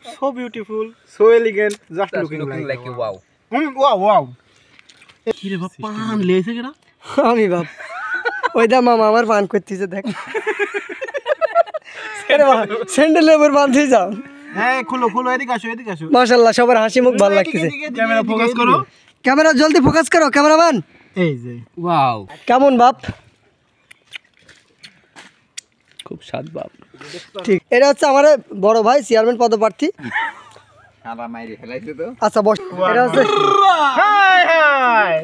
so beautiful, so elegant, just looking like a wow. Wow. কি রে বাপ পান লেছে কেডা? আমি বাপ ওই দা মামা আমার পান করতেছে দেখ। আরে বাবা স্যান্ডেল এবার বাঁধতে যাও। হ্যাঁ খুলো এদিকে আসো। মাশাআল্লাহ সবার হাসি মুখ ভালো লাগতেছে। ক্যামেরা ফোকাস করো। ক্যামেরা জলদি ফোকাস করো ক্যামেরাম্যান। এই যে ওয়াও। কেমন বাপ? খুব স্বাদ বাপ। ঠিক এটা হচ্ছে আমার বড় ভাই চেয়ারম্যান পদপ্রার্থী। খালা মাইরে ফেলাইছে তো। আচ্ছা বস। এটা হচ্ছে হাই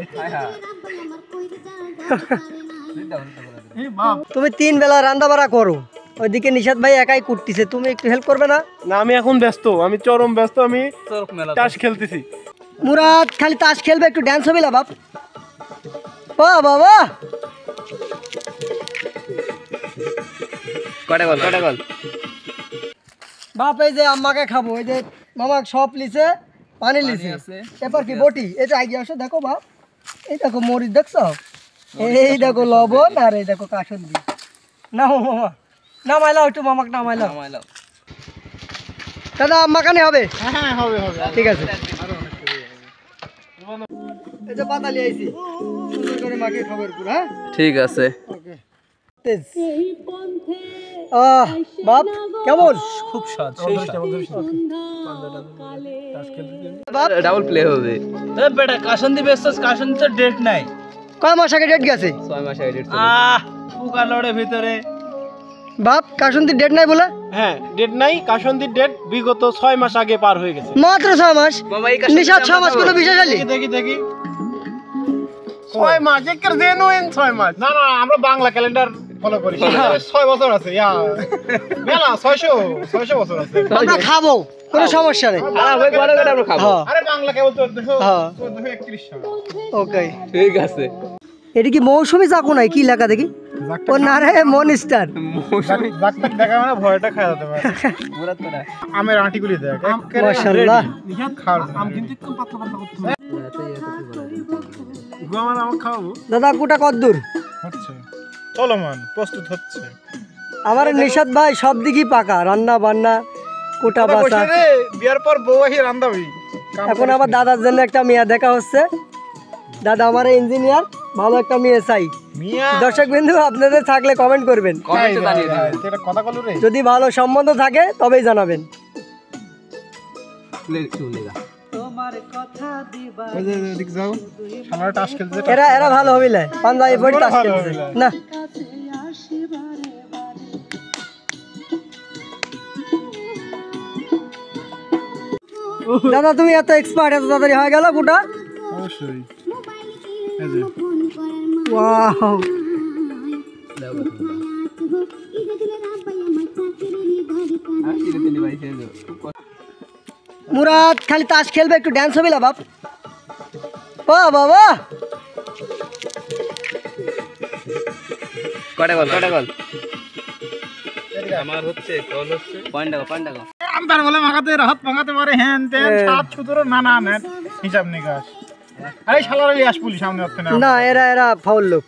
এই বাপ তুমি 3 বেলা রান্না বাড়া করো, ওইদিকে নিশাদ ভাই একাই কুটতিছে, তুমি একটু হেল্প করবে না? না আমি এখন ব্যস্ত, আমি চরম ব্যস্ত, আমি তাস খেলতেছি। মুরাদ খালি তাস খেলবে, একটু ডান্স হবে না বাপ? বাহ বাবা কটা গল বাপ এই যে আম্মাকে খাবো, এই যে মামা সব লিছে, পানি লিছে, এরপর কি বটি, এই যে আগে আসো দেখো বাপ, এই দেখো মরিচ দেখছো, এই দেখো লবণ, আর এই দেখো কাসুন্দি। নাও মামা নামাইলাও, একটু মামাকে নামাইলাও। দাদা আম্মা কানে হবে? হ্যাঁ হবে ঠিক আছে। এই যে পাতা নিয়ে আইছি, সুন্দর করে মাকে খাবার পুরো। হ্যাঁ ঠিক আছে। ওকে বাপ কেমন? খুব স্বাদ, ডাবল প্লে হবে। এ বেটা কাসন্দি বেসস, কাসন্দি তো ডেট নাই। কয় মাস আগে ডেট গেছে? 6 মাস আগে ডেট ছিল। পুকা লড়ে ভিতরে বাপ কাসন্দির ডেট নাই বলে? হ্যাঁ ডেট নাই, কাসন্দির ডেট বিগত 6 মাস আগে পার হয়ে গেছে। মাত্র 6 মাস? মামা এই কাসন্দি নিশাদ 6 মাস কোনো বিষয় জানি? দেখি 6 মাস একের জেনুইন 6 মাস। না আমরা বাংলা ক্যালেন্ডার ফলো করি। 6 বছর আছে মেলা 600 বছর আছে। আমরা খাবো, কোনো সমস্যা নেই। ভাই বড় করে আমরা খাবো। আরে বাংলা কেবল 1431 সাল। ওকে ঠিক আছে। এটা কি মৌসুমী চাকু নাই, কি লেখা দেখি? ও না রে মনস্টার। জাকটাক দেখা মানে ভয়টা খাওয়া যেতে পারে। মুরাদ তো না আমের আঁটিগুলি দেখ মাশাআল্লাহ। নিহাত খাওয়ার আম কিন্তু একদম পাতলা করতে হবে। গোয়ামান আম খাওয়াবো। দাদা কুটা কদ্দুর হচ্ছে চলমান, প্রস্তুত হচ্ছে। আমার নিশাদ ভাই সব দিকই পাকা, রান্না বান্না কুটা বাসা। বিয়ার পর বউ আহি রান্দাবি। এখন আবার দাদার জন্য একটা মেয়ে দেখা হচ্ছে। দাদা আমার ইঞ্জিনিয়ার, ভালো একটা মেয়ে চাই। দর্শক বিন্দু আপনাদের থাকলে কমেন্ট করবেন, কমেন্টে জানিয়ে দিবেন। এটা কথা কল রে। যদি ভালো সম্বন্ধ থাকে তবেই জানাবেন। তোমার কথা দিবা ওই যে দেখ যাও শালারা টাস খেলছে। এরা ভালো হবিলে পাঞ্জাবি পরে টাস খেলছে না। দাদা তুমি এত এক্সপার্ট, এত তাড়াতাড়ি হয়ে গেল কুটা? অবশ্যই। এই যে ওয়াও মুরাদ খালি তাস খেলবে, একটু ডান্স হবে না বাপ? বাহ বাবা কটা গল আমার হচ্ছে কল হচ্ছে পয়েন্ট টাকা আমদার বলে মাখাতে রাত মাখাতে পারে হ্যান তেন সাত সুতোর নানা নেন হিসাব নিকাশ। আরে শালারা লিয়ে আস পুলিশ সামনে হচ্ছে না। না এরা ফাউল লোক।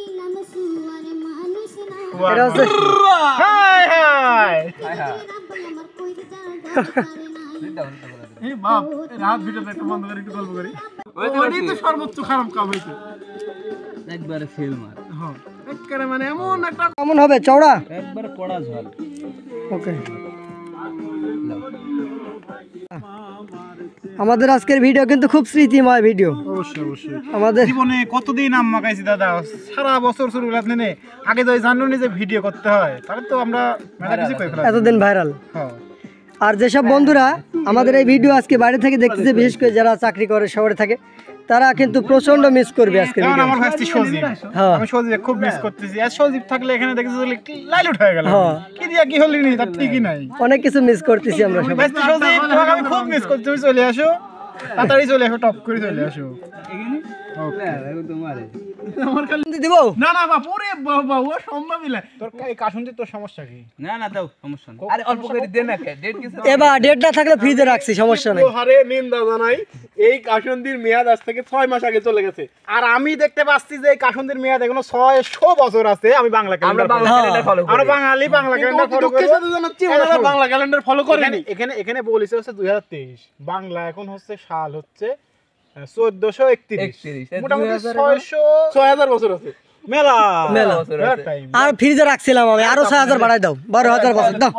এটা হচ্ছে হাই এই বাপ রাত ভিডিওটা একটু বন্ধ করে একটু গল্প করি। ওইটাই তো সর্বোচ্চ খারাপ কাম হইছে একবারে ফেল মার। হ্যাঁ একবারে মানে এমন একটা কেমন হবে? চওড়া একবারে কড়া ঝাল। ওকে আমাদের আজকের ভিডিও কিন্তু খুব স্মৃতিময় ভিডিও। অবশ্যই আমাদের জীবনে কতদিন আম মাখাইছি দাদা, সারা বছর শুরু করলে আগে তো জানুনি যে ভিডিও করতে হয়, তাহলে তো আমরা এতদিন ভাইরাল। হ্যাঁ আর যেসব বন্ধুরা আমাদের এই ভিডিও আজকে বাইরে থেকে দেখতেছে, বিশেষ করে যারা চাকরি করে শহরে থাকে, তারা কিন্তু প্রচন্ড মিস করবে আজকে ভিডিও। আমার ভাইস্তি সজীব, আমি সজীব খুব মিস করতেছি। আর সজীব থাকলে এখানে দেখতেছি লাইলুট হয়ে গেল, কি দিয়া কি হলি নি তার ঠিকই নাই। অনেক কিছু মিস করতেছি আমরা সবাই। ভাইস্তি সজীব তোমাকে আমি খুব মিস করতেছি। তুমি চলে আসো, তাড়াতাড়ি চলে আসো, টপ করে চলে আসো। দিব না না বাপ, ওরে বাবা, ও সম্ভবই না। তোর এই কাশুন্দির তোর সমস্যা কি? না না দাও সমস্যা নেই আরে অল্প করে দে না ডেট কিছু এবার ডেট না থাকলে ফ্রিজে রাখছি, সমস্যা নেই। হারে নিন্দা জানাই, এই কাশুন্দির মেয়াদ আজ থেকে 6 মাস আগে চলে গেছে। আর আমি দেখতে পাচ্ছি যে এই কাশুন্দির মেয়াদ এখনো 600 বছর আছে। আমি বাংলা ক্যালেন্ডার ফলো করি। আমরা বাঙালি বাংলা ক্যালেন্ডার ফলো করি। আমরা বাংলা ক্যালেন্ডার ফলো করিনি। এখানে বলেছে হচ্ছে 2023, বাংলা এখন হচ্ছে সাল হচ্ছে 1431, মোটামুটি 6000 বছর আছে। মেলা মেলা টাইম। আর ফ্রিজে রাখছিলাম আমি, আরো 6000 বাড়াই দাও, 12000 বছর দাও।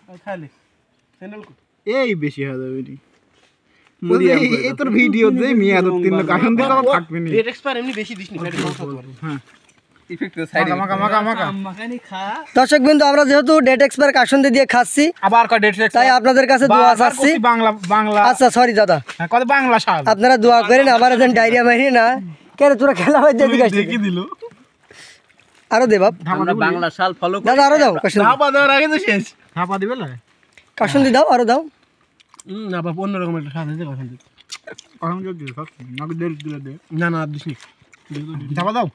এই বেশি হয়ে যাবে এটি। এই তোর ভিডিও যে মেয়াদ উত্তীর্ণ কাশুন্দির কথা থাকবে না। ডেট এক্সপায়ার এমনি বেশি দিস নি, হ্যাঁ ইফেক্ট সাইড মাখানি খা। দর্শক বিন্দু, আমরা যেহেতু ডেট এক্সপায়ার কাশুন্দি দিয়ে খাচ্ছি, আবার কয় ডেট এক্সপায়ার, তাই আপনাদের কাছে দোয়া চাচ্ছি। বাংলা আচ্ছা সরি দাদা, হ্যাঁ কত বাংলা সাল আপনারা দোয়া করেন আমার যেন ডায়রিয়া মারি না। কেন তোরা খেলা হয়ে যেতে গেছিস? কি দিল আরো দে বাপ, আমরা বাংলা সাল ফলো করি দাদা আরো দাও কাশুন্দি, ধাপা দেওয়ার আগে তো শেষ। ধাপা দিবে না, কাশুন্দি দাও আরো দাও। না বাপ, অন্য রকম একটা স্বাদ আছে কাশুন্দি। এখন কি দিল সব নাকি দেরি দিলে দে। না না দিস নি, ধাপা দাও।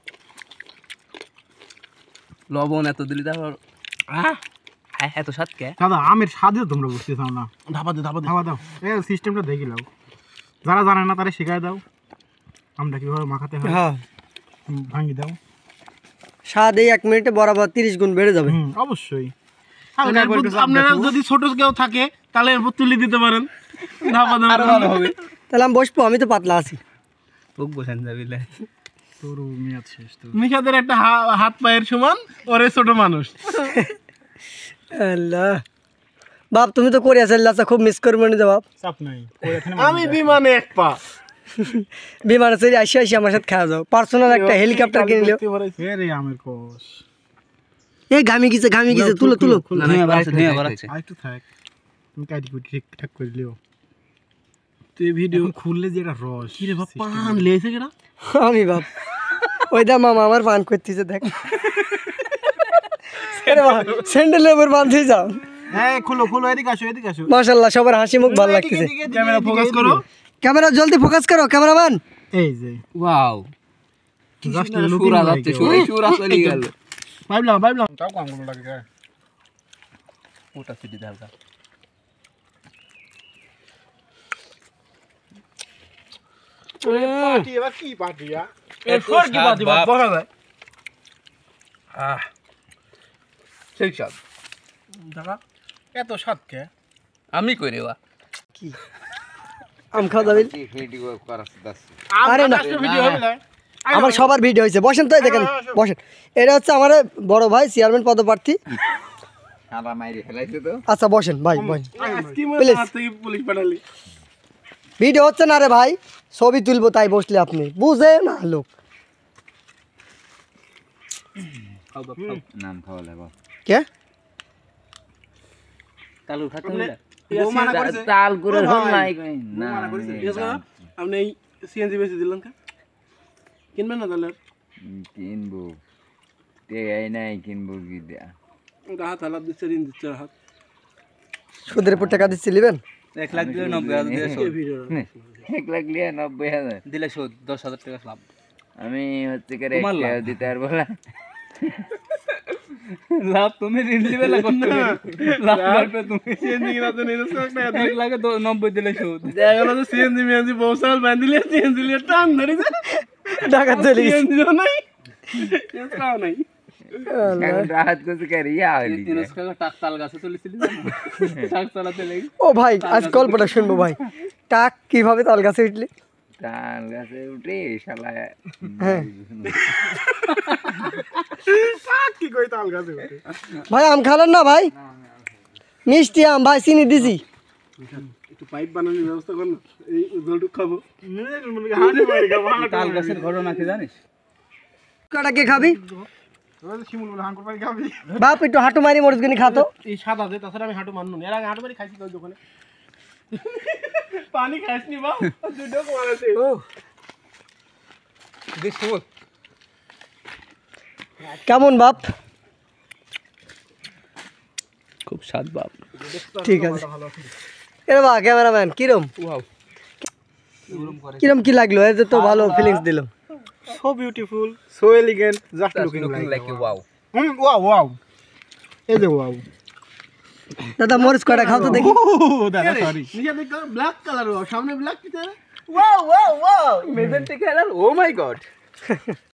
লবণ এত দিলি তারপর এত স্বাদ কে দাদা আমের স্বাদে তোমরা বুঝতে চাও না। ধাপা দাও, এই সিস্টেমটা দেখি নাও। যারা জানে না তারা শেখায় দাও আমরা কিভাবে মাখাতে হয়। হ্যাঁ ভাঙি দাও, স্বাদ এই 1 মিনিটে বরাবর 30 গুণ বেড়ে যাবে। অবশ্যই। আপনারা যদি ছোট কেউ থাকে তাহলে এরপর তুলে দিতে পারেন। ধাপা দাও, আরো ভালো হবে। তাহলে আমি বসবো, আমি তো পাতলা আছি। বুক বসান যাবিলে তোর মেয়াদ শেষ। তো মিশাদের একটা হাত পায়ের সমান, ওরে ছোট মানুষ। আল্লাহ বাপ, তুমি তো কোরিয়া চলে যাচ্ছ, খুব মিস করবো না বাপ। চাপ নাই, আমি বিমানে এক পা। বিমানে চলে আসি আমার সাথে খাওয়া যাও, পার্সোনাল একটা হেলিকপ্টার কিনলেও। রে আমের কোষ, এই ঘামি গেছে তুলো তুলো। না না এবার আছে আরেকটু থাক, তুমি কাটি কুটি ঠিকঠাক করে লিও। তুই ভিডিও খুললে যে এটা রস, কি রে বাপ, পান লেছে কেডা? আমি বাপ, ওই দা মামা আমার পান করতেছে দেখ। আরে বাবা, স্যান্ডেল এবার বাঁধতে যাও। হ্যাঁ খুলো এদিকে আসো। মাশাআল্লাহ, সবার হাসি মুখ ভালো লাগতেছে। ক্যামেরা ফোকাস করো, ক্যামেরা জলদি ফোকাস করো ক্যামেরাম্যান। এই যে ওয়াও জাস্ট সুরা যাচ্ছে সুরা চলে গেল পাইলাম তাও কামগুলো লাগে। ওটা সিটি হালকা পার্টি এবার কি পার্টি এরপর কি পার্টি বাপ বসা যায়। ঠিক স্বাদ দেখা এত স্বাদ কে আমি কই রেবা কি আম খাওয়া যাবে? আরে না, ভিডিও হইলো আমার সবার ভিডিও হয়েছে, বসেন তো, দেখেন বসেন। এটা হচ্ছে আমার বড় ভাই চেয়ারম্যান পদপ্রার্থী। আচ্ছা বসেন ভাই, প্লিজ। পুলিশ পাঠালি ভিডিও হচ্ছে না রে ভাই, ছবি তুলবো তাই বসলে আপনি বুঝে না লোক। নাম খাওয়া লাগো কে তালু খাতে হইলা মানা করেছে, তাল করে হল নাই না মানা করেছে। আপনি এই সিএনজি বেশি দিলেন কা কিনবেন না তাহলে? কিনবো তে আই নাই কিনবো কি দেয়া হাত হালাত দিচ্ছে, ঋণ দিচ্ছে হাত। সুদের উপর টাকা দিচ্ছি নেবেন? 1 লাখ দিলে 90,000 দিয়ে শোধ 1 লাখ লিয়ে 90,000 দিলে শোধ 10,000 টাকা লাভ। আমি হচ্ছে করে একটা দিতে পারবো না। লাভ তুমি ঋণ দিবে না করতে লাভ করবে তুমি সিএনজি কিনাতে নিয়ে একটা 1 লাখে 90 দিলে শোধ দেখা গেল যে সিএনজি মিএনজি বসাল বাঁধিলে সিএনজি লিয়ে টান ধরে টাকা চলে গেছে। সিএনজিও নাই, এটাও নাই। এখন রাহাত করছে করে ইয়া হইলি 300 টাকা টাক তাল গাছে তুলেছিলি টাক চালাতে লাগি। ও ভাই, আজ গল্পটা শুনবো ভাই। টাক কিভাবে তাল গাছে উঠলি? তাল গাছে উঠে শালা হ্যাঁ কি কই তাল গাছে উঠে? ভাই আম খালেন না ভাই? মিষ্টি আম ভাই, চিনি দিছি। একটু পাইপ বানানোর ব্যবস্থা কর না, এই জলটুক খাবো। তাল গাছের ঘটনা কি জানিস? কটা কে খাবি শিমুল বলে হাঙ্কুর পানি খাবি? বাপ? একটু হাঁটু মারি মরিচগুনি খাতো। এই সাদা দে, তাছাড়া আমি হাঁটু মাননু। এর আগে হাঁটু মারি খাইছি তোর দোকানে। পানি খাইছনি বাপ, দুটো কোয়াছে। ও দেখ শিমুল কেমন বাপ? খুব স্বাদ বাপ। ঠিক আছে। এরে বা ক্যামেরাম্যান কিরম ওয়াও কিরম কি লাগলো? এতে তো ভালো ফিলিংস দিল। so beautiful, so elegant, just looking like a wow. Wow. এই যে wow. দাদা মরিচ কয়টা খাও তো দেখি দাদা সরি নিচে দেখো ব্ল্যাক কালার সামনে ব্ল্যাক কি wow. Majestic colour oh my god